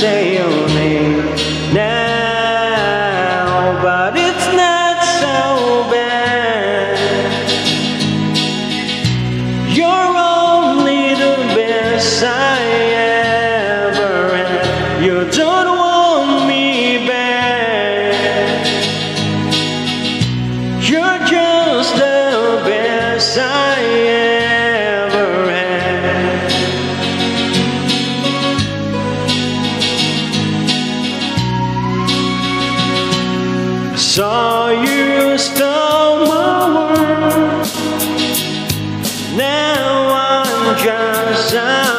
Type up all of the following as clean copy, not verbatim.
say your name now, but it's not so bad. You're only the best I ever had. You don't want me back. You're just the best I ever had. Saw you stole my world. Now I'm just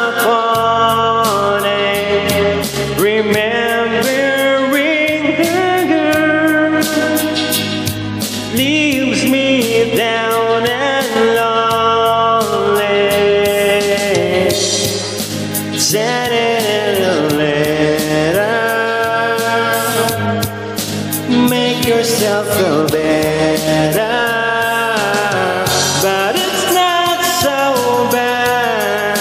disappointed, remembering the girl leaves me down and lonely. Said it in a letter, make yourself feel better, but it's not so bad.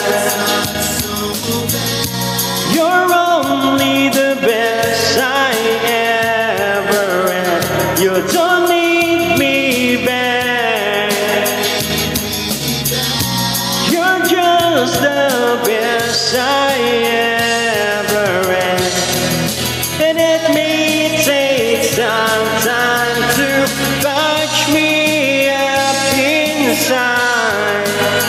You're only the best I ever had. You don't need me back. You're just the best I ever had. And it may take some time to patch me up inside,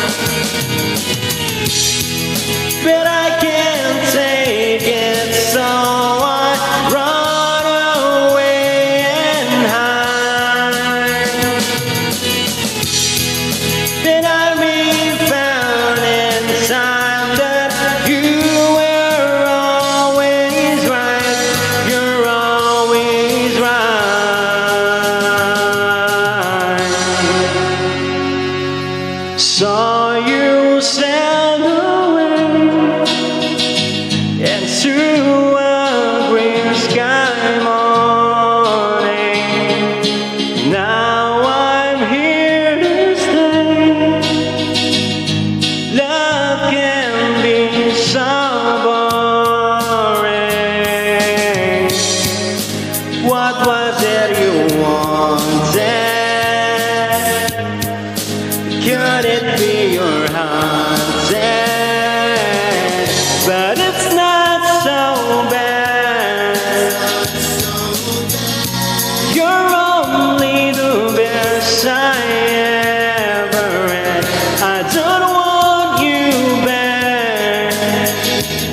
but I can't take it, so I run away and hide. Then I found in time that you were always right. You're always right. Saw you sail away into a green sky morning. Now I'm here to stay. Love can be so boring. What was it you wanted? Could it be your haunted? But it's not so bad. You're only the best I ever had. I don't want you back.